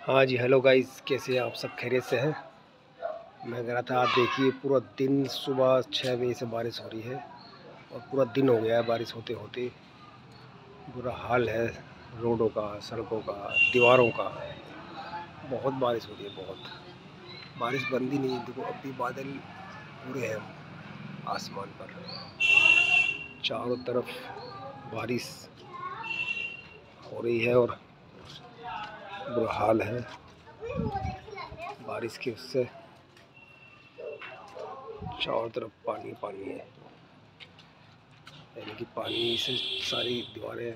हाँ जी, hello guys, कैसे हैं आप? सब खैरियत से हैं? मैं कह रहा था, आप देखिए पूरा दिन सुबह 6 बजे से बारिश हो रही है और पूरा दिन हो गया है बारिश होते होते। बुरा हाल है रोडों का, सड़कों का, दीवारों का। बहुत बारिश हो रही है, बहुत। बारिश बंद ही नहीं है। देखो अब भी बादल पूरे हैं आसमान पर, चारों तरफ बारिश हो रही है और बुरा हाल है बारिश की। उससे चारों तरफ पानी पानी है, यानी कि पानी से सारी दीवारें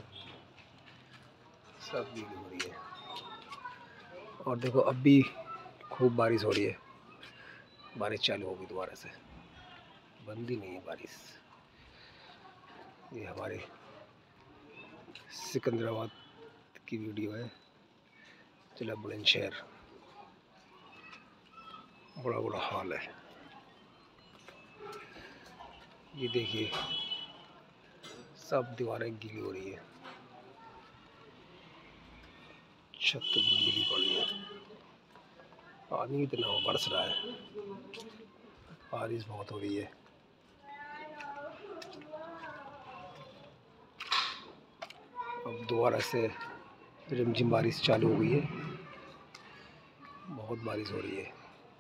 सब गीली हो रही है। और देखो अब भी खूब बारिश हो रही है। बारिश चालू होगी दोबारा से, बंद ही नहीं है बारिश। ये हमारे सिकंदराबाद की वीडियो है, जिला बुलंदशहर। बड़ा बुरा हाल है। ये देखिए सब दीवारें गीली हो रही है, छत भी गीली पड़ी है। पानी इतना बरस रहा है, बारिश बहुत हो रही है। अब दोबारा से रिमझिम बारिश चालू हो गई है, बहुत बारिश हो रही है।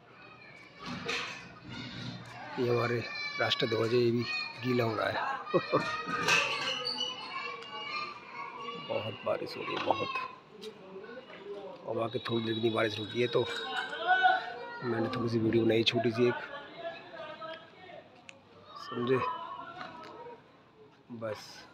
ये हमारे राष्ट्रध्वज, ये भी गीला हो रहा है। बहुत बारिश हो रही है, बहुत। और आके थोड़ी देर की बारिश रुकी है तो मैंने थोड़ी सी वीडियो बनाई, छोटी सी एक, समझे? बस।